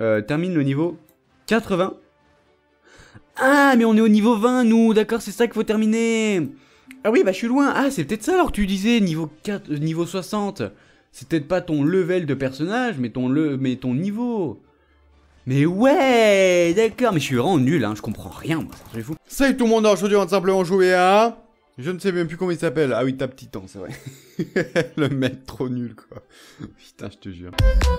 termine le niveau 80. Ah, mais on est au niveau 20, nous, d'accord, c'est ça qu'il faut terminer. Ah oui, bah je suis loin. Ah, c'est peut-être ça alors que tu disais, niveau 4, niveau 60. C'est peut-être pas ton level de personnage, mais ton niveau. Mais ouais, d'accord, mais je suis vraiment nul, hein, je comprends rien, moi, c'est fou. Salut tout le monde, aujourd'hui on va simplement jouer à... Je ne sais même plus comment il s'appelle. Ah oui, Tape Titan, c'est vrai. Le mec trop nul, quoi. Putain, je te jure.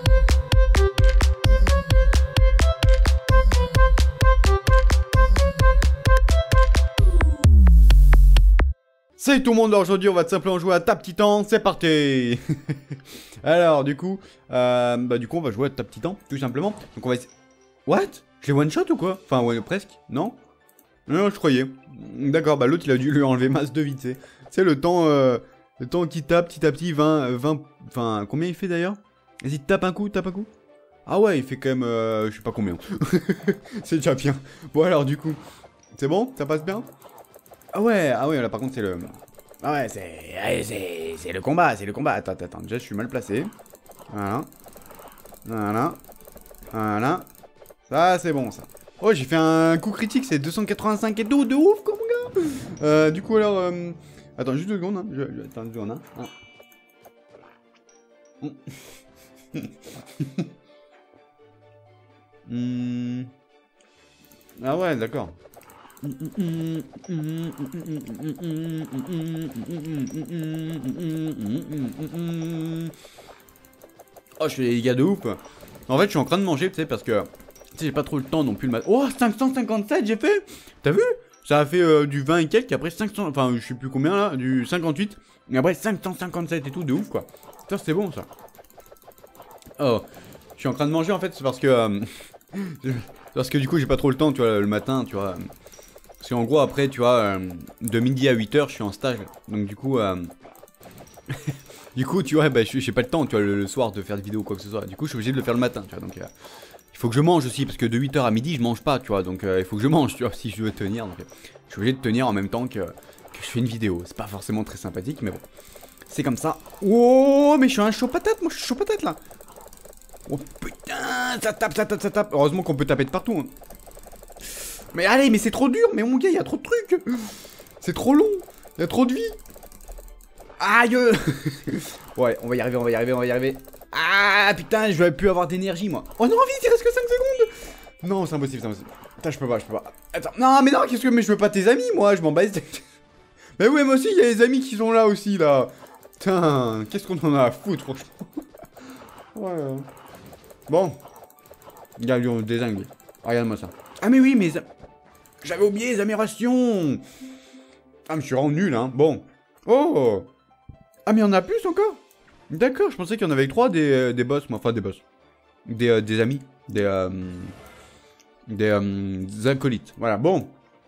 Salut tout le monde, aujourd'hui on va simplement jouer à Tape Titan, c'est parti. Alors du coup on va jouer à Tape Titan, tout simplement. Donc on va essayer... What? Je l'ai one shot ou quoi? Enfin ouais, presque, non? Non, je croyais. D'accord, bah l'autre il a dû lui enlever masse de vite, c'est le temps qui tape petit à petit, 20, enfin combien il fait d'ailleurs? Vas-y, tape un coup, Ah ouais, il fait quand même, je sais pas combien. C'est déjà bien. Bon alors du coup, c'est bon? Ça passe bien? Ah ouais, là par contre c'est le... Ah ouais, c'est le combat, Attends, déjà je suis mal placé. Voilà. Ça c'est bon ça. Oh, j'ai fait un coup critique, c'est 285 et tout, de ouf quoi mon gars. Du coup alors... Attends, juste 2 secondes, hein. Attends, 2 secondes, hein. Ah ouais, d'accord. Oh, je fais des dégâts de ouf. En fait, je suis en train de manger, tu sais, parce que... Tu sais, j'ai pas trop le temps non plus le matin. Oh, 557, j'ai fait. T'as vu? Ça a fait du 20 et quelques, après 500... Enfin, je sais plus combien, là, du 58. Et après 557 et tout, de ouf, quoi. Ça, c'est bon, ça. Oh, je suis en train de manger, en fait, c'est parce que... parce que du coup, j'ai pas trop le temps, tu vois, le matin, tu vois... Parce qu'en gros, après, tu vois, de midi à 8h, je suis en stage. Donc, du coup, du coup, tu vois, bah, j'ai pas le temps, tu vois, le soir de faire des vidéos ou quoi que ce soit. Du coup, je suis obligé de le faire le matin, tu vois. Donc, il faut que je mange aussi, parce que de 8h à midi, je mange pas, tu vois. Donc, il faut que je mange, tu vois, si je veux tenir. Donc, je suis obligé de tenir en même temps que je fais une vidéo. C'est pas forcément très sympathique, mais bon. C'est comme ça. Oh, mais je suis un chaud patate, moi, je suis chaud patate, là. Oh, putain, ça tape. Heureusement qu'on peut taper de partout, hein. Mais allez, mais c'est trop dur, mais mon gars, il y a trop de trucs. C'est trop long, il y a trop de vie. Aïe. Ouais, on va y arriver. Ah putain, je vais plus avoir d'énergie, moi. Oh non, vite, il reste que 5 secondes. Non, c'est impossible. Putain, je peux pas. Attends, non, qu'est-ce que... Mais je veux pas tes amis, moi, je m'en bats. Mais ouais, moi aussi, il y a les amis qui sont là aussi, là. Putain, qu'est-ce qu'on en a à foutre, franchement. Ouais. Bon. Regarde, lui, on désingue. Regarde-moi ça. Ah mais oui, mais... J'avais oublié les améliorations. Ah, mais je suis vraiment nul, hein. Bon. Oh. Ah, mais il y en a plus encore. D'accord, je pensais qu'il y en avait 3 des boss, moi. Enfin, des boss. Des amis. Des acolytes. Voilà, bon.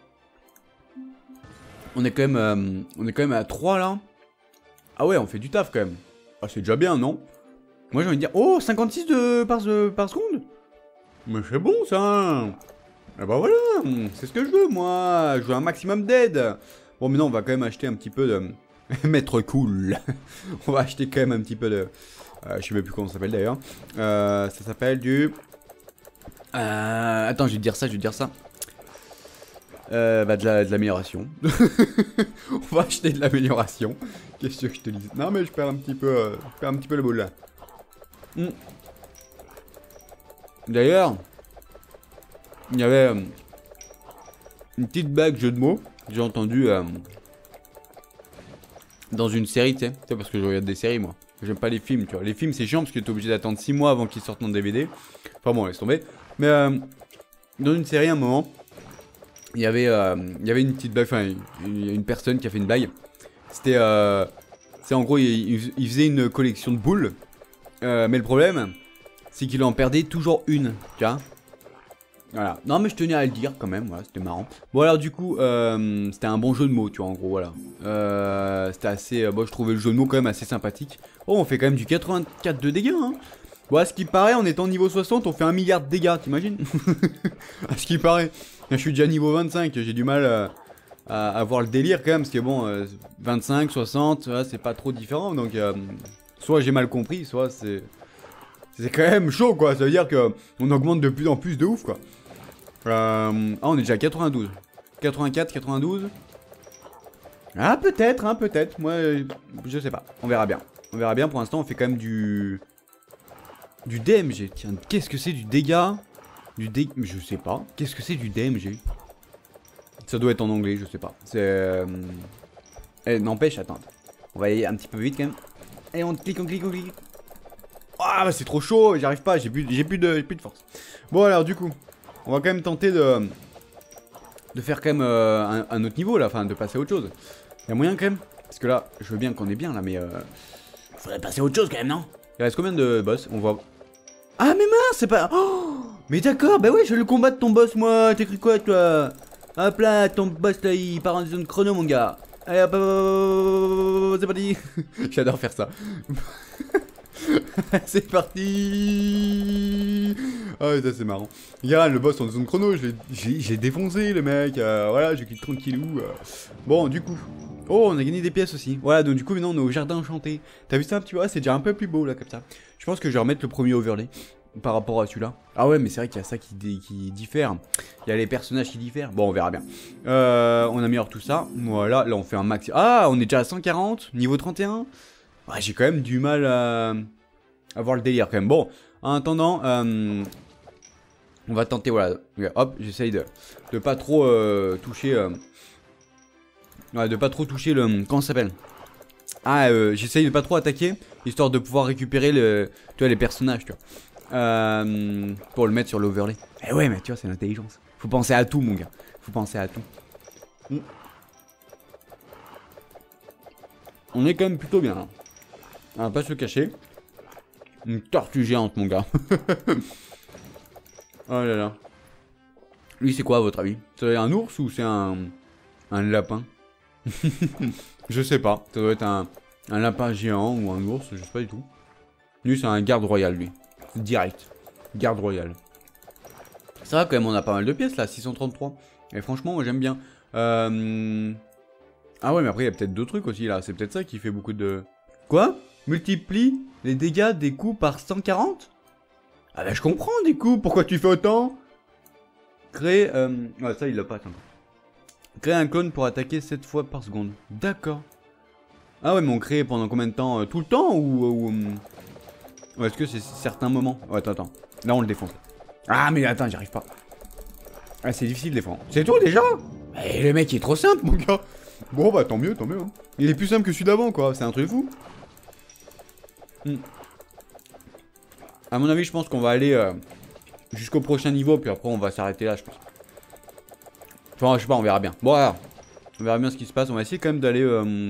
On est quand même à 3, là. Ah ouais, on fait du taf, quand même. Ah, c'est déjà bien, non? Moi, j'ai envie de dire... Oh, 56 par seconde. Mais c'est bon, ça. Ah bah voilà, c'est ce que je veux, moi. Je veux un maximum d'aide. Bon, maintenant, on va quand même acheter un petit peu de... Maître cool. On va acheter quand même un petit peu de... je sais même plus comment ça s'appelle, d'ailleurs. Ça s'appelle du... Attends, je vais te dire ça. Bah, de l'amélioration. On va acheter de l'amélioration. Qu'est-ce que je te dis? Non, mais je perds un petit peu... le boule, là. D'ailleurs... Il y avait une petite blague jeu de mots que j'ai entendu dans une série, tu sais, parce que je regarde des séries, moi. J'aime pas les films, tu vois. Les films, c'est chiant parce que t'es obligé d'attendre 6 mois avant qu'ils sortent en DVD. Enfin bon, laisse tomber. Mais dans une série, à un moment, il y avait une petite blague, enfin, il y a une personne qui a fait une blague. C'était, c'est en gros, il faisait une collection de boules. Mais le problème, c'est qu'il en perdait toujours une, tu vois. Voilà, non mais je tenais à le dire quand même, voilà, c'était marrant. Bon alors du coup, c'était un bon jeu de mots, tu vois, en gros, voilà. C'était assez, bon je trouvais le jeu de mots quand même assez sympathique. Oh, on fait quand même du 84 de dégâts, hein. Bon, à ce qui paraît, en étant niveau 60, on fait 1 milliard de dégâts, t'imagines? À ce qui paraît. Je suis déjà niveau 25, j'ai du mal à voir le délire quand même, parce que bon, 25, 60, c'est pas trop différent, donc... soit j'ai mal compris, soit c'est... C'est quand même chaud, quoi. Ça veut dire que on augmente de plus en plus de ouf, quoi. Ah, on est déjà à 92. 84, 92. Ah, peut-être, hein, peut-être. Moi, je sais pas. On verra bien. On verra bien. Pour l'instant, on fait quand même du DMG. Tiens, qu'est-ce que c'est du dégât? Je sais pas. Qu'est-ce que c'est du DMG? Ça doit être en anglais, je sais pas. C'est... n'empêche, attends. On va y aller un petit peu vite, quand même. Et on clique, on clique, on clique. Ah, bah, c'est trop chaud. J'arrive pas. J'ai plus de force. Bon, alors, du coup, on va quand même tenter de faire quand même un autre niveau, là. Enfin, de passer à autre chose. Il y a moyen, quand même. Parce que là, je veux bien qu'on est bien, là, mais... faudrait passer à autre chose, quand même, non? Il reste combien de boss? On voit... Ah, mais mince, c'est pas... Oh, mais d'accord, bah ouais, je vais le combattre, ton boss, moi. T'écris quoi, toi? Hop là, ton boss, là, il part en zone chrono, mon gars. Allez, hop, c'est parti. J'adore faire ça. C'est parti. Ah, ça, c'est marrant. Regarde, le boss en zone chrono, j'ai défoncé, le mec. Voilà, je clique tranquillou. Bon, du coup... Oh, on a gagné des pièces aussi. Voilà, donc du coup, maintenant, on est au jardin enchanté. T'as vu ça, tu vois? C'est déjà un peu plus beau, là, comme ça. Je pense que je vais remettre le premier overlay par rapport à celui-là. Ah ouais, mais c'est vrai qu'il y a ça qui diffère. Il y a les personnages qui diffèrent. Bon, on verra bien. On améliore tout ça. Voilà, là, on fait un max. Ah, on est déjà à 140, niveau 31. Ouais, j'ai quand même du mal à voir le délire, quand même. Bon, en attendant, on va tenter, voilà. Hop, j'essaye de pas trop toucher... Ouais, de pas trop toucher le... Comment ça s'appelle? Ah, j'essaye de pas trop attaquer, histoire de pouvoir récupérer tu vois, les personnages, tu vois. Pour le mettre sur l'overlay. Eh ouais, mais tu vois, c'est l'intelligence. Faut penser à tout, mon gars. Faut penser à tout. On est quand même plutôt bien, là. On va pas se le cacher. Une tortue géante, mon gars. Oh là là. Lui, c'est quoi, à votre avis? C'est un ours ou c'est un lapin? Je sais pas. Ça doit être un lapin géant ou un ours, je sais pas du tout. Lui, c'est un garde royal, lui. Direct. Garde royal. Ça va quand même, on a pas mal de pièces là, 633. Et franchement, moi j'aime bien. Ah ouais, mais après, il y a peut-être d'autres trucs aussi là. C'est peut-être ça qui fait beaucoup de... Quoi? Multiplie les dégâts des coups par 140? Ah bah je comprends du coup, pourquoi tu fais autant? Créer... Ouais, ça il l'a pas, attends. Créer un clone pour attaquer 7 fois par seconde. D'accord. Ah ouais, mais on crée pendant combien de temps? Tout le temps ou est-ce que c'est certains moments? Ouais, attends. Là, on le défonce. Ah, mais attends, j'y arrive pas. Ah, c'est difficile de défendre. C'est tout déjà? Mais le mec il est trop simple, mon gars. Bon, bah tant mieux, tant mieux. Hein. Il est plus simple que celui d'avant, quoi. C'est un truc fou. À mon avis, je pense qu'on va aller jusqu'au prochain niveau, puis après, on va s'arrêter là, je pense. Enfin, je sais pas, on verra bien. Bon, alors, on verra bien ce qui se passe. On va essayer quand même d'aller...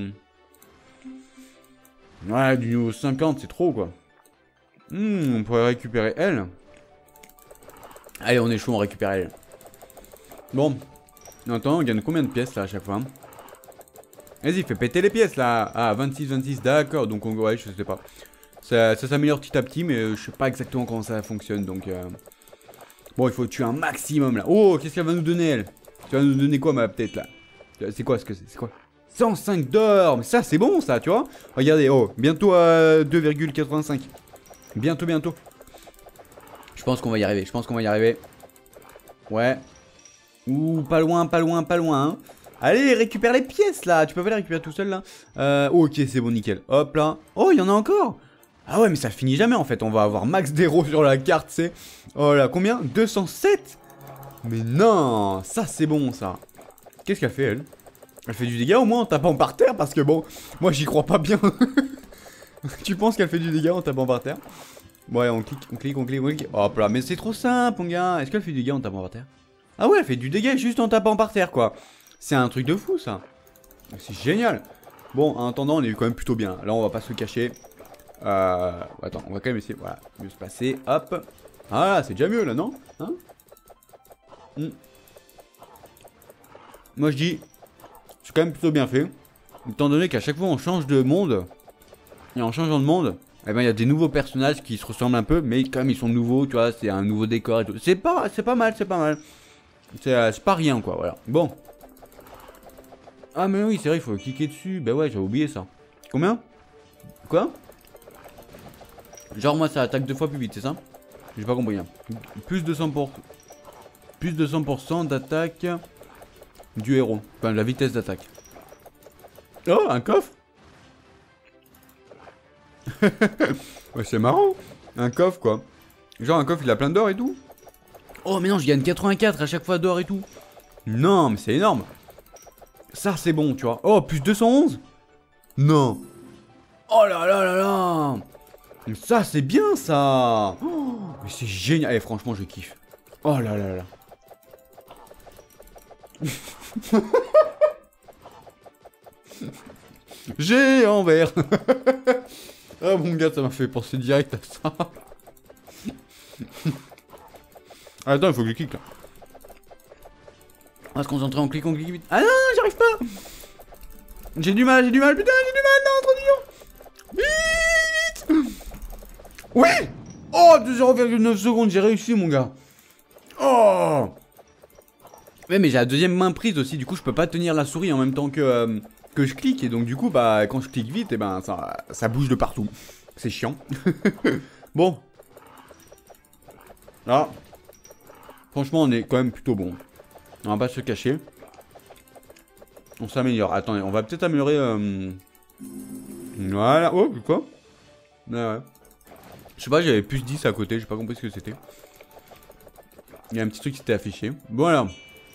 Ouais, du niveau 50, c'est trop, quoi. On pourrait récupérer elle. Allez, on est chaud, on récupère elle. Bon. Attends, on gagne combien de pièces, là, à chaque fois? Vas-y, fais péter les pièces, là. Ah, 26, 26, d'accord. Donc, ouais, je sais pas. Ça s'améliore petit à petit, mais je sais pas exactement comment ça fonctionne, donc... Bon, il faut tuer un maximum, là. Oh, qu'est-ce qu'elle va nous donner, elle? Tu vas nous donner quoi, ma tête, là? C'est quoi ce que c'est? C'est quoi? 105 d'or! Mais ça, c'est bon, ça, tu vois? Regardez, oh, bientôt à 2,85. Bientôt, bientôt. Je pense qu'on va y arriver, Ouais. Ouh, pas loin, pas loin, pas loin. Hein. Allez, récupère les pièces, là. Tu peux pas les récupérer tout seul, là. Ok, c'est bon, nickel. Hop, là. Oh, il y en a encore. Ah ouais, mais ça finit jamais, en fait. On va avoir max d'héros sur la carte, c'est... Oh là, combien? 207? Mais non, ça, c'est bon, ça. Qu'est-ce qu'elle fait, elle? Elle fait du dégât, au moins, en tapant par terre, parce que, bon, moi, j'y crois pas bien. Tu penses qu'elle fait du dégât en tapant par terre? Ouais, on clique. Hop là, mais c'est trop simple, mon gars. Est-ce qu'elle fait du dégât en tapant par terre? Ah ouais, elle fait du dégât juste en tapant par terre, quoi. C'est un truc de fou, ça. C'est génial. Bon, en attendant, on est quand même plutôt bien. Là, on va pas se cacher. Attends, on va quand même essayer, voilà, mieux se placer. Hop. Ah, c'est déjà mieux, là, non? Hein? Moi, je dis, c'est quand même plutôt bien fait. Étant donné qu'à chaque fois, on change de monde. Et en changeant de monde, eh ben, il y a des nouveaux personnages qui se ressemblent un peu, mais quand même ils sont nouveaux, tu vois, c'est un nouveau décor et tout. C'est pas mal, c'est pas mal. C'est pas rien, quoi, voilà. Bon. Ah, mais oui, c'est vrai, il faut cliquer dessus. Ben ouais, j'avais oublié ça. Combien? Quoi? Genre moi ça attaque 2 fois plus vite, c'est ça? J'ai pas compris. Hein. Plus de 100% d'attaque du héros. Enfin la vitesse d'attaque. Oh, un coffre. Ouais, c'est marrant. Un coffre quoi. Genre un coffre il a plein d'or et tout. Oh mais non, je gagne 84 à chaque fois d'or et tout. Non mais c'est énorme. Ça c'est bon tu vois. Oh plus 211. Non. Oh là là là là. Ça c'est bien ça. Oh, mais c'est génial. Eh franchement je kiffe. Oh là là là. J'ai en vert. Ah mon gars, ça m'a fait penser direct à ça. Attends, il faut que je clique là. On va se concentrer en cliquant, clique vite. Ah non, non, j'arrive pas. J'ai du mal, putain, j'ai du mal, non, trop dur. Vite. Ouais. Oh, de 0,9 secondes, j'ai réussi mon gars. Oh. Ouais, mais j'ai la deuxième main prise aussi, du coup je peux pas tenir la souris en même temps que je clique. Et donc du coup, bah quand je clique vite, et ben ça bouge de partout. C'est chiant. Bon. Là. Franchement, on est quand même plutôt bon. On va pas se cacher. On s'améliore. Attendez, on va peut-être améliorer... Voilà. Oh, quoi? Ouais. Je sais pas, j'avais plus 10 à côté, j'ai pas compris ce que c'était. Il y a un petit truc qui s'était affiché. Voilà.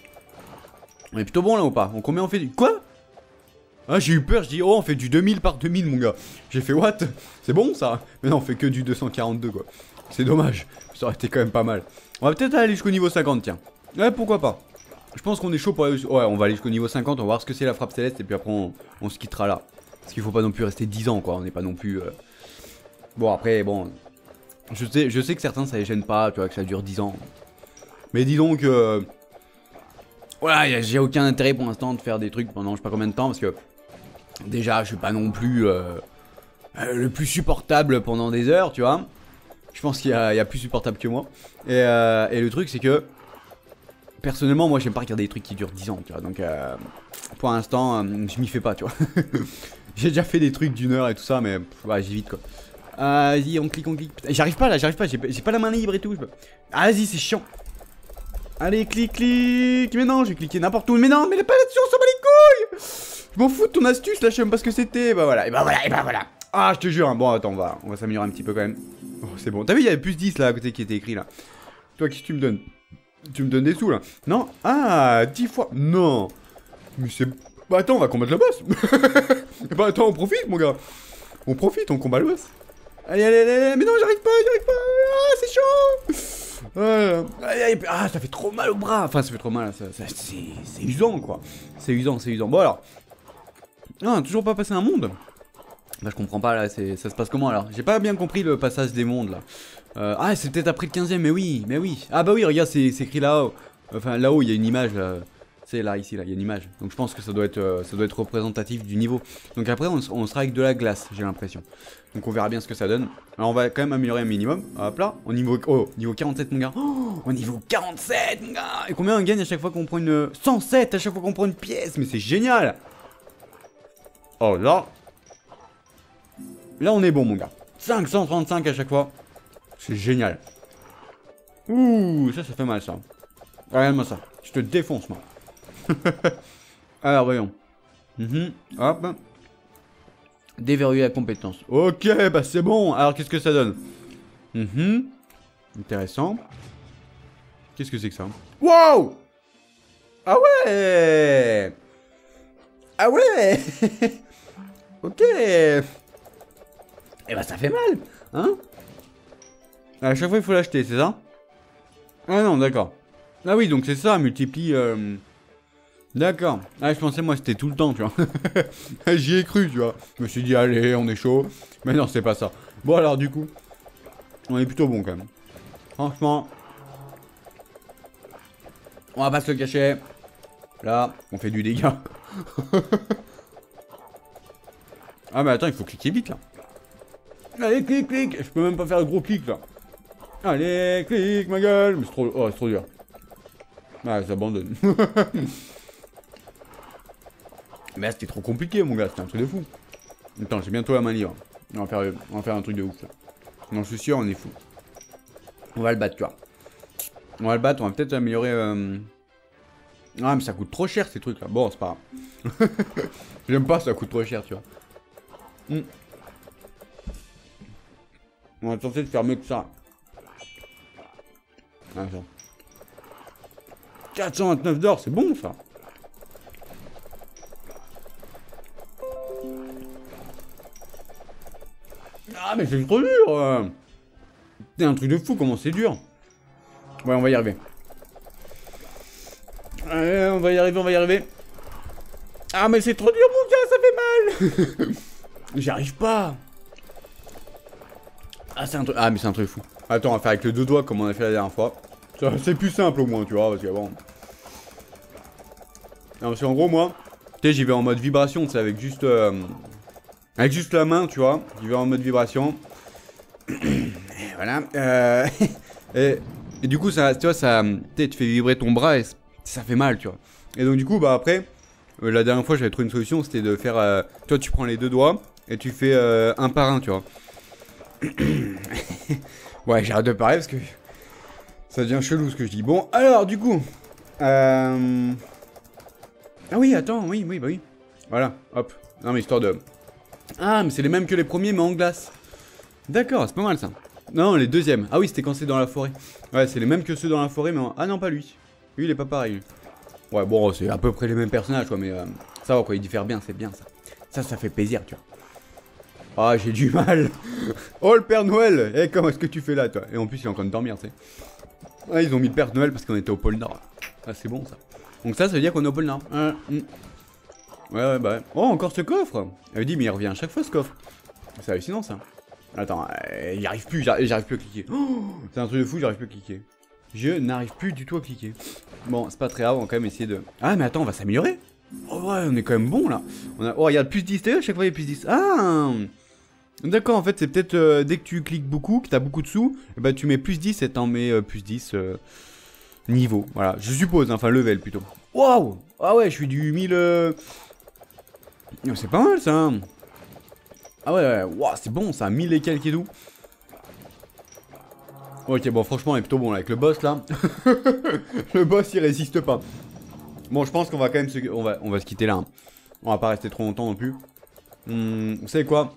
On est plutôt bon là ou pas? Combien on fait du... Quoi? Ah, j'ai eu peur, je dis, oh, on fait du 2000 par 2000, mon gars. J'ai fait, what? C'est bon, ça? Mais non, on fait que du 242, quoi. C'est dommage. Ça aurait été quand même pas mal. On va peut-être aller jusqu'au niveau 50, tiens. Ouais, pourquoi pas? Je pense qu'on est chaud pour aller... Ouais, on va aller jusqu'au niveau 50, on va voir ce que c'est la frappe céleste, et puis après, on se quittera là. Parce qu'il faut pas non plus rester 10 ans, quoi. On n'est pas non plus... Bon, après, bon... Je sais que certains, ça les gêne pas, tu vois, que ça dure 10 ans. Mais dis donc... Voilà, j'ai aucun intérêt pour l'instant de faire des trucs pendant je sais pas combien de temps, parce que... Déjà, je suis pas non plus le plus supportable pendant des heures, tu vois. Je pense qu'il y a plus supportable que moi. Et le truc, c'est que... Personnellement, moi, j'aime pas regarder des trucs qui durent 10 ans, tu vois. Donc, pour l'instant, je m'y fais pas, tu vois. J'ai déjà fait des trucs d'une heure et tout ça, mais ouais, j'évite, quoi. Vas-y, on clique. J'arrive pas, là, j'ai pas la main libre et tout. Ah, vas-y, c'est chiant. Allez, clique. Mais non, j'ai cliqué n'importe où. Mais non, mais pas là-dessus, on s'en bat les couilles. Je m'en fous de ton astuce, là, je sais même pas ce que c'était. Bah voilà, et bah voilà. Ah, je te jure. Hein. Bon, attends, on va s'améliorer un petit peu quand même. Oh, c'est bon. T'as vu, il y avait plus 10 là à côté qui était écrit là. Toi, qu'est-ce que tu me donnes? Tu me donnes des sous là? Non? Ah, 10 fois. Non. Mais c'est... Bah attends, on va combattre le boss. Bah attends, on profite, mon gars. On profite, on combat le boss. Allez. Mais non, j'arrive pas. Ah, c'est chaud. Ah, ça fait trop mal au bras. Enfin, ça fait trop mal. C'est usant, quoi. C'est usant. Bon, alors. Non, toujours pas passé un monde. Bah, je comprends pas, là. Ça se passe comment, alors? J'ai pas bien compris le passage des mondes, là. Ah, c'est peut-être après le 15ème, mais oui. Ah, bah oui, regarde, c'est écrit là-haut. Enfin, là-haut, il y a une image, là. C'est là, ici, là, il y a une image. Donc je pense que ça doit être représentatif du niveau. Donc après, on sera avec de la glace, j'ai l'impression. Donc on verra bien ce que ça donne. Alors on va quand même améliorer un minimum. Hop là, au niveau 47, mon gars. Oh, au niveau 47, mon gars. Et combien on gagne à chaque fois qu'on prend une... 107 à chaque fois qu'on prend une pièce. Mais c'est génial. Oh là. Là, on est bon, mon gars. 535 à chaque fois. C'est génial. Ouh, ça fait mal, ça. Regarde-moi ça. Je te défonce, moi. Alors voyons. Hop. Déverrouiller la compétence. Ok, bah c'est bon. Alors qu'est-ce que ça donne? Intéressant. Qu'est-ce que c'est que ça? Wow. Ah ouais. Ok. Eh bah ça fait mal. Hein? À chaque fois il faut l'acheter, c'est ça? Ah non, d'accord. Ah oui, donc c'est ça, multiplie... D'accord. Ah, je pensais, moi, c'était tout le temps, tu vois. J'y ai cru, tu vois. Je me suis dit, allez, on est chaud. Mais non, c'est pas ça. Bon, alors, du coup, on est plutôt bon, quand même. Franchement, on va pas se le cacher. Là, on fait du dégât. Ah, mais attends, il faut cliquer vite, là. Allez, clique. Je peux même pas faire le gros clic, là. Allez, clique, ma gueule. Mais c'est trop... Oh, c'est trop dur. Ah, ça abandonne. Mais là, c'était trop compliqué, mon gars. C'était un truc de fou. Attends, j'ai bientôt la main libre. On va faire un truc de ouf, là. Non, je suis sûr, on est fou. On va le battre, tu vois. On va le battre, on va peut-être améliorer... Ah, mais ça coûte trop cher, ces trucs-là. Bon, c'est pas grave. J'aime pas, ça coûte trop cher, tu vois. On va tenter de faire mieux que ça. Attends. 429 d'or, c'est bon, ça. Ah, mais c'est trop dur. C'est un truc de fou, comment c'est dur. Ouais, on va y arriver. Allez, on va y arriver, on va y arriver. Ah, mais c'est trop dur, mon gars, ça fait mal. J'y arrive pas. Ah, c'est un truc... Ah, mais c'est un truc fou. Attends, on va faire avec les deux doigts comme on a fait la dernière fois. C'est plus simple au moins, tu vois, parce que bon... Non, parce qu'en gros, moi, tu sais, j'y vais en mode vibration, tu sais, avec juste la main, tu vois. J'y vais en mode vibration. Et voilà. Et du coup, ça, tu vois, ça... Tu fais vibrer ton bras et ça fait mal, tu vois. Et donc, du coup, bah après... la dernière fois, j'avais trouvé une solution, c'était de faire... toi, tu prends les deux doigts et tu fais un par un, tu vois. Ouais, j'arrête de parler parce que... ça devient chelou ce que je dis. Bon, alors, du coup... Ah oui, attends, oui, bah oui. Voilà, hop. Non, mais histoire de... Ah, mais c'est les mêmes que les premiers, mais en glace. D'accord, c'est pas mal, ça. Non, les deuxièmes. Ah oui, c'était quand c'est dans la forêt. Ouais, c'est les mêmes que ceux dans la forêt, mais en... Ah non, pas lui. Lui, il est pas pareil. Ouais, bon, c'est à peu près les mêmes personnages, quoi, mais... ça va, quoi, ils diffèrent bien, c'est bien, ça. Ça fait plaisir, tu vois. Ah, j'ai du mal. Oh, le Père Noël. Eh, comment est-ce que tu fais là, toi? Et en plus, il est en train de dormir, tu sais. Ah, ils ont mis le Père Noël parce qu'on était au pôle Nord. Ah, c'est bon, ça. Donc ça veut dire qu'on est au pôle Nord. Ouais, bah ouais. Oh, encore ce coffre. Elle me dit, mais il revient à chaque fois, ce coffre. C'est hallucinant, ça. Attends, j'y arrive plus, j'arrive plus à cliquer. Oh, c'est un truc de fou, j'arrive plus à cliquer. Je n'arrive plus du tout à cliquer. Bon, c'est pas très grave, on va quand même essayer de... Ah, mais attends, on va s'améliorer. Oh ouais, on est quand même bon, là. Oh, regarde, plus 10, à chaque fois, il y a plus 10. Ah, d'accord, en fait, c'est peut-être dès que tu cliques beaucoup, que t'as beaucoup de sous, et bah tu mets plus 10 et t'en mets plus 10 niveau. Voilà, je suppose, hein, enfin level plutôt. Waouh. Ah ouais, je suis du 1000... C'est pas mal, ça. Ah ouais, wow, c'est bon, ça, 1000 et quelques et tout. Ok, bon, franchement, on est plutôt bon, là, avec le boss, là. Le boss, il résiste pas. Bon, je pense qu'on va quand même se... On va se quitter là. Hein. On va pas rester trop longtemps non plus. Vous savez quoi?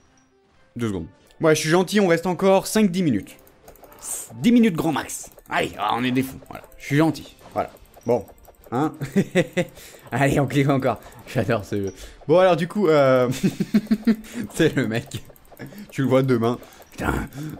2 secondes. Ouais, je suis gentil, on reste encore 5-10 minutes. 10 minutes grand max. Allez, on est des fous, voilà. Je suis gentil, voilà. Bon, hein. Allez, on clique encore. J'adore ce jeu. Bon, alors du coup, c'est le mec. Tu le vois demain. Putain.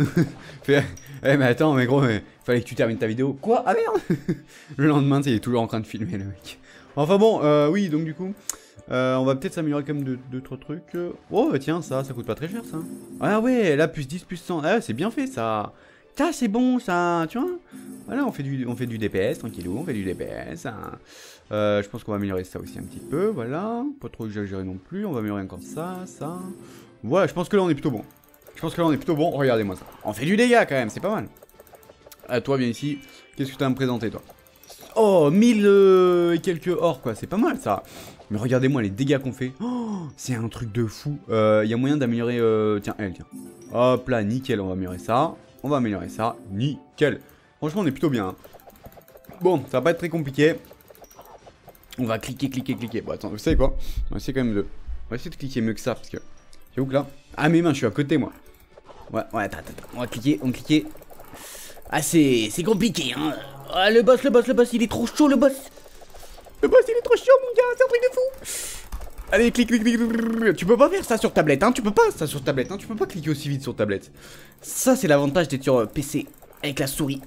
Eh, mais attends, mais gros, mais fallait que tu termines ta vidéo. Quoi? Ah merde. Le lendemain, il est toujours en train de filmer, le mec. Enfin bon, oui, donc du coup... on va peut-être s'améliorer comme 2-3 trucs. Oh, bah, tiens, ça coûte pas très cher, ça. Ah ouais, là, plus 10, plus 100. Ah, c'est bien fait, ça. Ça, c'est bon, ça, tu vois. Voilà, on fait du DPS, tranquillou, on fait du DPS. Hein. Je pense qu'on va améliorer ça aussi un petit peu, voilà. Pas trop exagéré non plus, on va améliorer encore ça. Voilà, je pense que là, on est plutôt bon. Regardez-moi ça. On fait du dégât, quand même, c'est pas mal. Ah, toi, viens ici. Qu'est-ce que tu as à me présenter, toi? Oh, 1000 et quelques or, quoi, c'est pas mal, ça. Mais regardez-moi les dégâts qu'on fait. Oh, c'est un truc de fou. Y a moyen d'améliorer... Tiens, elle, tiens. Hop là, nickel, on va améliorer ça. On va améliorer ça. Nickel. Franchement, on est plutôt bien. Hein. Bon, ça va pas être très compliqué. On va cliquer. Bon, attends, vous savez quoi? On va essayer quand même de... On va essayer de cliquer mieux que ça, parce que... J'avoue que là... Ah, mes mains, je suis à côté, moi. Ouais, attends. On va cliquer, Ah, c'est compliqué, hein. Ah, le boss, il est trop chaud, le boss. Le boss, il est trop chaud, mon gars, c'est un truc de fou. Allez, clique. Tu peux pas faire ça sur tablette, hein. Tu peux pas cliquer aussi vite sur tablette. Ça, c'est l'avantage d'être sur PC avec la souris.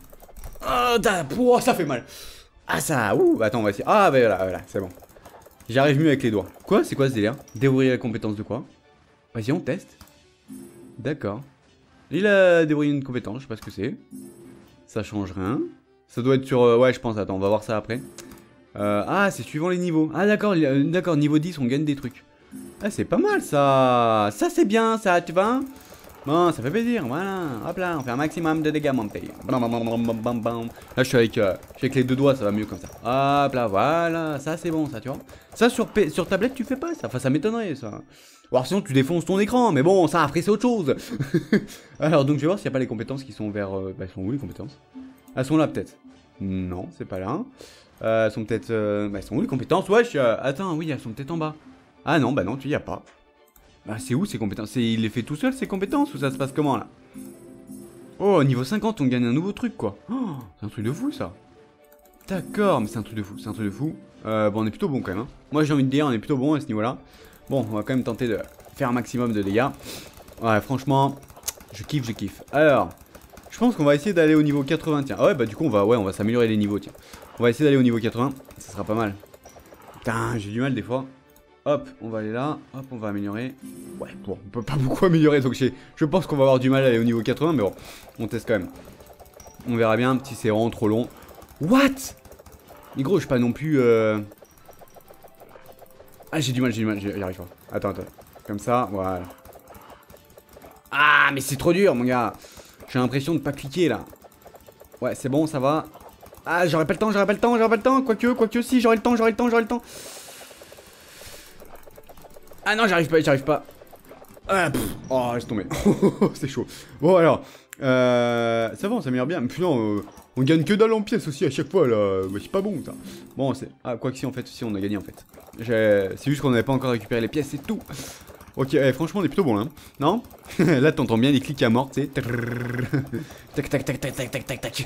Oh, ça fait mal. Ah, ça, attends, on va essayer. Ah, bah voilà, c'est bon. J'arrive mieux avec les doigts. Quoi? C'est quoi ce délire? Déverrouiller la compétence de quoi? Vas-y, on teste. D'accord. Il a déverrouillé une compétence, je sais pas ce que c'est. Ça change rien. Ça doit être sur... ouais, je pense, attends, on va voir ça après. Ah, c'est suivant les niveaux. Ah, d'accord, niveau 10, on gagne des trucs. Ah, c'est pas mal, ça. Ça, c'est bien, ça, tu vois. Bon, ça fait plaisir, voilà. Hop là, on fait un maximum de dégâts, mon petit. Là, je suis avec les deux doigts, ça va mieux comme ça. Hop là, voilà. Ça, c'est bon, ça, tu vois. Ça, sur tablette, tu fais pas ça. Enfin, ça m'étonnerait, ça. Alors sinon tu défonces ton écran, mais bon, ça après c'est autre chose. Alors donc je vais voir s'il n'y a pas les compétences qui sont vers... bah elles sont où les compétences? Elles sont là peut-être. Non, c'est pas là. Elles sont peut-être... Bah elles sont où les compétences? Wesh, attends, oui, elles sont peut-être en bas. Ah non, bah non, tu y as pas. Bah c'est où ces compétences? Il les fait tout seul ces compétences ou ça se passe comment là? Oh, niveau 50, on gagne un nouveau truc quoi. Oh, c'est un truc de fou ça. D'accord, mais c'est un truc de fou, c'est un truc de fou. Bon, on est plutôt bon quand même. Hein. Moi j'ai envie de dire, on est plutôt bon à ce niveau-là. Bon, on va quand même tenter de faire un maximum de dégâts. Ouais, franchement, je kiffe, je kiffe. Alors, je pense qu'on va essayer d'aller au niveau 80. Tiens, ah ouais, bah du coup, on va s'améliorer les niveaux. Tiens, on va essayer d'aller au niveau 80. Ça sera pas mal. Putain, j'ai du mal des fois. Hop, on va aller là. Hop, on va améliorer. Ouais, bon, on peut pas beaucoup améliorer. Donc je pense qu'on va avoir du mal à aller au niveau 80. Mais bon, on teste quand même. On verra bien si c'est vraiment trop long. What? Mais gros, je suis pas non plus... Ah, j'ai du mal, j'y arrive pas. Attends. Comme ça, voilà. Ah, mais c'est trop dur, mon gars. J'ai l'impression de pas cliquer, là. Ouais, c'est bon, ça va. Ah, j'aurais pas le temps. Quoique, si, j'aurais le temps. Ah non, j'arrive pas. Ah, oh, laisse tomber. C'est chaud. Bon, alors. Ça va, on s'améliore bien. Mais putain, on gagne que dalle en pièces aussi à chaque fois, là. Bah, c'est pas bon, ça. Bon, c'est... Ah, quoi que si, en fait, si, on a gagné, en fait. C'est juste qu'on n'avait pas encore récupéré les pièces, c'est tout. Ok, franchement, on est plutôt bon, là. Non? Là, t'entends bien les clics à mort, tu sais. Tac.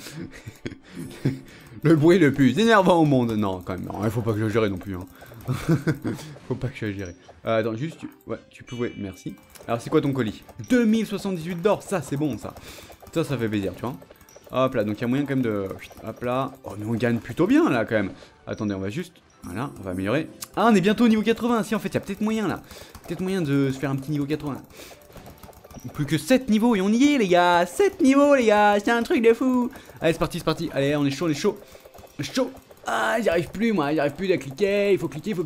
Le bruit le plus énervant au monde. Non, quand même, non, faut pas que je gère non plus, hein. Faut pas que je gère. Attends, juste, ouais, tu peux, ouais, merci. Alors, c'est quoi ton colis? 2078 d'or, ça, c'est bon, ça. Ça fait plaisir, tu vois. Hop là, donc il y a moyen quand même de... Hop là. Oh, mais on gagne plutôt bien, là, quand même. Attendez, on va juste... Voilà, on va améliorer. Ah, on est bientôt au niveau 80. Si, en fait, il y a peut-être moyen, là. Peut-être moyen de se faire un petit niveau 80. Plus que 7 niveaux et on y est, les gars. 7 niveaux, les gars. C'est un truc de fou. Allez, c'est parti. Allez, on est chaud. Chaud. Ah, j'y arrive plus, moi. J'arrive plus à cliquer. Il faut cliquer.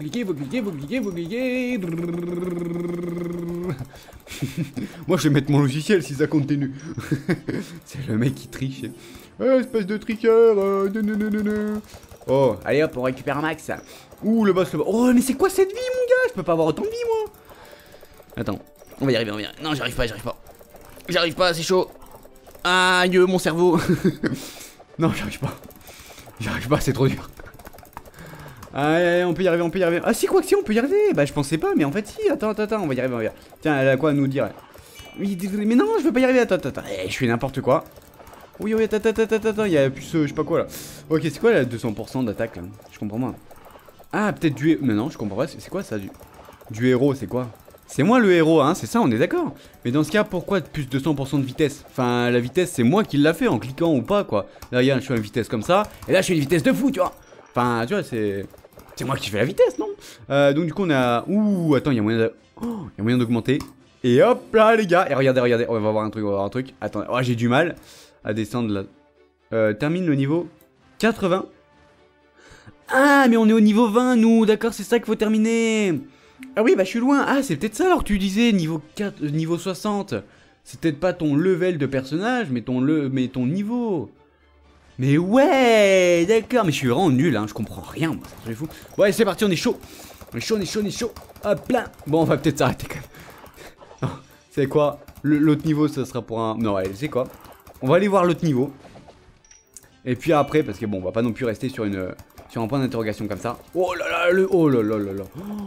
Moi, je vais mettre mon logiciel si ça continue. C'est le mec qui triche. Espèce de tricheur. Non. Oh, allez hop, on récupère un max. Ouh, le boss. Oh, mais c'est quoi cette vie, mon gars? Je peux pas avoir autant de vie, moi. Attends, on va y arriver. Non, j'arrive pas, c'est chaud. Aïe, mon cerveau. Non, j'arrive pas, c'est trop dur. Allez, on peut y arriver. Ah, si, quoi que si, on peut y arriver. Bah, je pensais pas, mais en fait, si. Attends, on va y arriver. Tiens, elle a quoi à nous dire? Oui, désolé, mais non, je veux pas y arriver. Attends. Je fais n'importe quoi. Oui, attends, il y a plus je sais pas quoi là. Ok, c'est quoi la 200% d'attaque là? Je comprends pas. Ah, peut-être du... Mais non, je comprends pas, c'est quoi ça du héros, c'est quoi? C'est moi le héros, hein, c'est ça, on est d'accord. Mais dans ce cas, pourquoi plus 200% de vitesse? Enfin, la vitesse, c'est moi qui l'a fait en cliquant ou pas, quoi. Là, regarde, je suis à une vitesse comme ça, et là, je suis à une vitesse de fou, tu vois. Enfin, tu vois, c'est moi qui fais la vitesse, non? Donc, du coup, on a... Ouh, attends, il y a moyen de... Oh, il y a moyen d'augmenter. Et hop là, les gars. Et regardez, on va voir un truc. Attends, oh, j'ai du mal à descendre là. Termine le niveau 80. Ah, mais on est au niveau 20, nous. D'accord, c'est ça qu'il faut terminer. Ah oui, bah je suis loin. Ah, c'est peut-être ça alors que tu disais niveau 4, niveau 60. C'est peut-être pas ton level de personnage, mais ton niveau. Mais ouais, d'accord. Mais je suis vraiment nul, hein. Je comprends rien, moi. C'est fou. Ouais, c'est parti, on est chaud. On est chaud. Hop là. Bon, on va peut-être s'arrêter quand même. C'est quoi? L'autre niveau, ça sera pour un... Non, allez, c'est quoi? On va aller voir l'autre niveau. Et puis après, parce que bon, on va pas non plus rester sur un point d'interrogation comme ça. Oh là là, oh là là là là.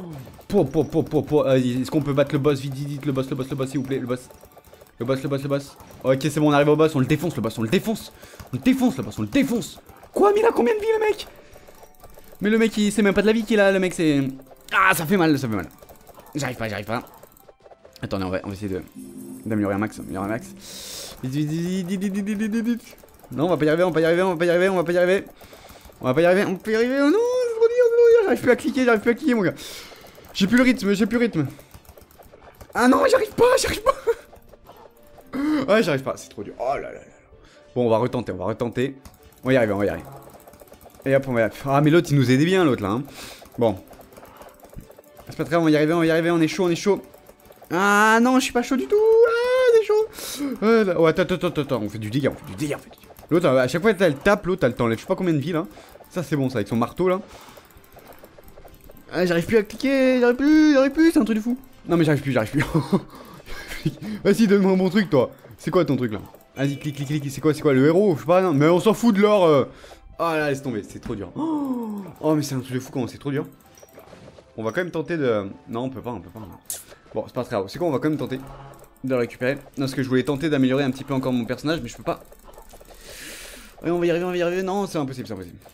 Est-ce qu'on peut battre le boss? Vite, dites le boss, s'il vous plaît, le boss. Le boss. Ok, c'est bon, on arrive au boss, on le défonce, le boss, on le défonce. Quoi, mais il a combien de vie, le mec? Mais le mec, il sait même pas de la vie qu'il a, le mec, c'est... Ah, ça fait mal. J'arrive pas. Attendez, on va essayer d'améliorer un max. Vite. Non, on va pas y arriver. Oh non, c'est trop dur. J'arrive plus à cliquer, mon gars. J'ai plus le rythme. Ah non, j'arrive pas. Ouais, j'arrive pas, c'est trop dur. Oh là là. Bon, on va retenter. On va y arriver. Et hop, on va y arriver. Ah, mais l'autre, il nous aidait bien, l'autre, là. Hein. Bon. C'est pas très grave, on va y arriver. On est chaud. Ah non, je suis pas chaud du tout. Ah, c'est chaud. Oh, attends. On fait du dégât. L'autre, à chaque fois, elle tape, l'autre, elle t'enlève je sais pas combien de vie, là. Ça, c'est bon, ça, avec son marteau, là. Ah, j'arrive plus à cliquer. J'arrive plus. C'est un truc de fou. Non mais j'arrive plus, j'arrive plus. Vas-y, donne-moi mon truc, toi. C'est quoi ton truc, là? Vas-y, clique, clique, clique. C'est quoi, le héros? Je sais pas, non. Mais on s'en fout de l'or. Oh là, laisse tomber, c'est trop dur. Oh, mais c'est un truc de fou comment c'est trop dur. On va quand même tenter de... Non, on peut pas. Bon, c'est pas très grave. C'est quoi, on va quand même tenter de le récupérer. Non, parce que je voulais tenter d'améliorer un petit peu encore mon personnage, mais je peux pas. Ouais, on va y arriver. Non, c'est impossible,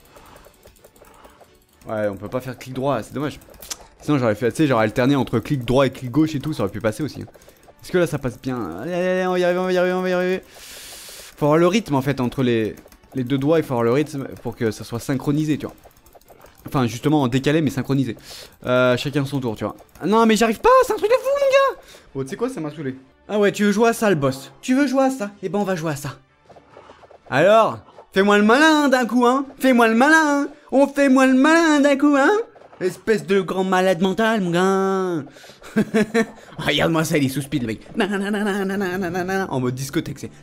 Ouais, on peut pas faire clic droit, c'est dommage. Sinon, j'aurais fait, tu sais, j'aurais alterné entre clic droit et clic gauche et tout, ça aurait pu passer aussi. Est-ce que là, ça passe bien? Allez, on va y arriver. Faut avoir le rythme, en fait, entre les deux doigts, il faut avoir le rythme pour que ça soit synchronisé, tu vois. Enfin, justement, en décalé, mais synchronisé. Chacun son tour, tu vois. Ah, non, mais j'arrive pas, c'est un truc de fou, mon gars. Bon, tu sais quoi, ça m'a saoulé. Ah ouais, tu veux jouer à ça, le boss? Tu veux jouer à ça? Eh ben, on va jouer à ça. Alors, fais-moi le malin d'un coup, hein. Fais-moi le malin. On fait-moi le malin d'un coup, hein. Espèce de grand malade mental, mon gars. Regarde-moi ça, il est sous speed, le mec. En mode discothèque, c'est.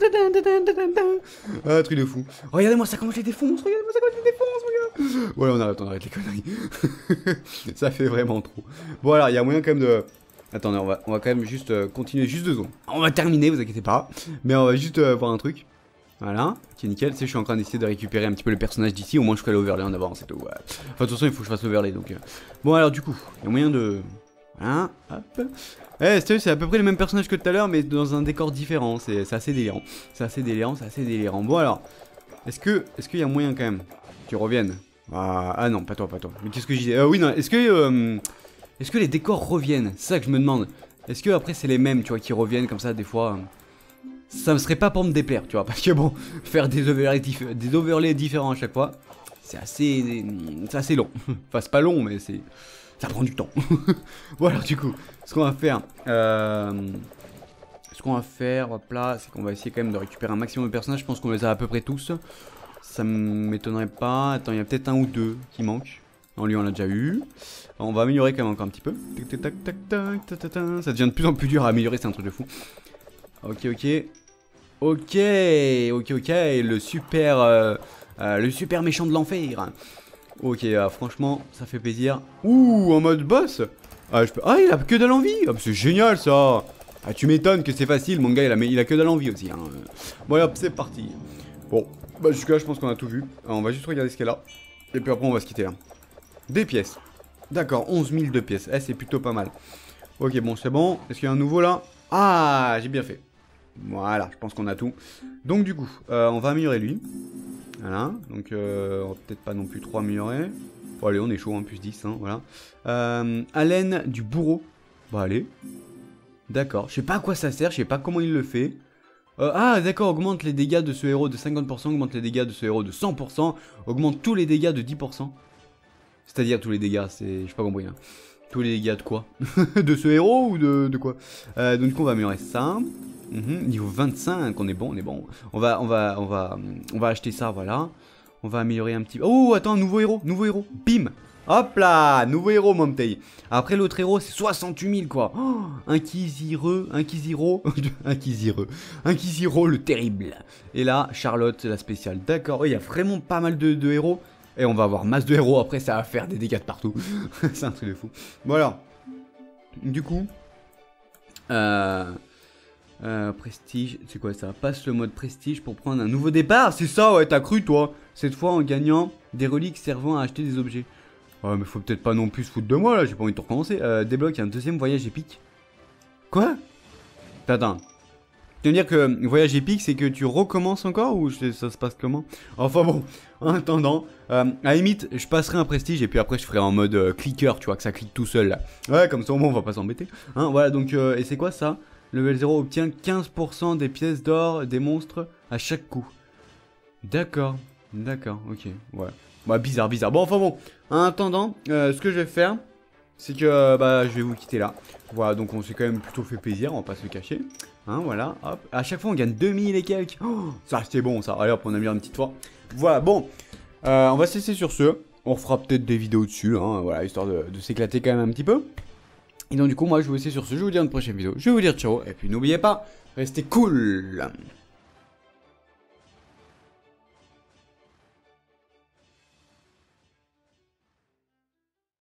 Ah, truc de fou. Regardez-moi ça, comment je les défonce. Mon gars. Ouais, on arrête les conneries. Ça fait vraiment trop. Bon, alors, il y a moyen quand même de. Attendez, on va quand même juste continuer juste 2 secondes. On va terminer, vous inquiétez pas. Mais on va juste voir un truc. Voilà, ok, nickel. Tu sais, je suis en train d'essayer de récupérer un petit peu le personnage d'ici. Au moins, je ferai l'overlay en avance et tout. Ouais. Enfin, de toute façon, il faut que je fasse l'overlay. Donc, bon, alors, du coup, il y a moyen de. Hein, hop. Eh, c'est à peu près les mêmes personnages que tout à l'heure, mais dans un décor différent. C'est assez délirant. C'est assez délirant. Bon, alors, est-ce qu'il y a moyen quand même que tu reviennes? Ah non, pas toi. Mais qu'est-ce que je disais? Oui, non, est-ce que les décors reviennent? C'est ça que je me demande. Est-ce que après, c'est les mêmes, tu vois, qui reviennent comme ça, des fois? Ça me serait pas pour me déplaire, tu vois, parce que bon, faire des overlays différents à chaque fois, c'est assez long. Enfin, c'est pas long, mais ça prend du temps. Bon, alors du coup, ce qu'on va faire, hop là, c'est qu'on va essayer quand même de récupérer un maximum de personnages. Je pense qu'on les a à peu près tous. Ça m'étonnerait pas. Attends, il y a peut-être un ou deux qui manquent. Non, lui, on l'a déjà eu. On va améliorer quand même encore un petit peu. Ça devient de plus en plus dur à améliorer, c'est un truc de fou. Ok, le super méchant de l'enfer. Ok, franchement, ça fait plaisir. Ouh, en mode boss. Ah, il a que de l'envie. Ah, c'est génial ça. Ah, tu m'étonnes que c'est facile, mon gars, il a que de l'envie aussi. Hein. Bon, hop, c'est parti. Bon, bah jusque là, je pense qu'on a tout vu. Alors, on va juste regarder ce qu'il y a là. Et puis après, on va se quitter là. Des pièces. D'accord, 11 000 de pièces. Eh, c'est plutôt pas mal. Ok, bon, c'est bon. Est-ce qu'il y a un nouveau là? Ah, j'ai bien fait. Voilà, je pense qu'on a tout. Donc du coup, on va améliorer lui. Voilà, donc on va peut-être pas non plus trop améliorer. Bon allez, on est chaud, hein, plus 10, hein, voilà. Haleine du bourreau. Bah allez. D'accord, je sais pas à quoi ça sert, je sais pas comment il le fait. Ah d'accord, augmente les dégâts de ce héros de 50%, augmente les dégâts de ce héros de 100%, augmente tous les dégâts de 10%. C'est-à-dire tous les dégâts, j'ai pas compris. Hein. Tous les dégâts de quoi? De ce héros ou de quoi? Donc du coup on va améliorer ça. Niveau 25, on est bon. On va acheter ça, voilà. On va améliorer un petit peu. Oh, attends, nouveau héros. Bim. Hop là, nouveau héros, mon petit. Après, l'autre héros, c'est 68 000, quoi. Oh, Inquisiro, le terrible. Et là, Charlotte, la spéciale. D'accord, il y a vraiment pas mal de héros. Et on va avoir masse de héros. Après, ça va faire des dégâts de partout. C'est un truc de fou. Bon, alors. Du coup. Prestige, c'est quoi ça? Passe le mode prestige pour prendre un nouveau départ. C'est ça, ouais, t'as cru toi. Cette fois en gagnant des reliques servant à acheter des objets. Ouais, mais faut peut-être pas non plus se foutre de moi là, j'ai pas envie de tout recommencer. Débloque un deuxième voyage épique. Quoi? Attends. Tu veux dire que voyage épique, c'est que tu recommences encore ou ça se passe comment? Enfin bon, en attendant, à la limite, je passerai un prestige et puis après je ferai en mode clicker, tu vois, que ça clique tout seul là. Ouais, comme ça au moins on va pas s'embêter. Hein, voilà, donc, et c'est quoi ça? Level 0 obtient 15% des pièces d'or des monstres à chaque coup. D'accord, ok, ouais. Bah bizarre. Bon, enfin bon, en attendant, ce que je vais faire, c'est que je vais vous quitter là. Voilà, donc on s'est quand même plutôt fait plaisir, on va pas se le cacher. Hein, voilà, hop. À chaque fois on gagne 2000 et quelques. Oh, ça c'était bon ça. Allez hop, on a mis une petite fois. Voilà, bon, on va se laisser sur ce. On fera peut-être des vidéos dessus, hein, voilà, histoire de s'éclater quand même un petit peu. Et donc du coup moi je vais vous laisser sur ce, je vais vous dire une prochaine vidéo, je vais vous dire ciao, et puis n'oubliez pas, restez cool.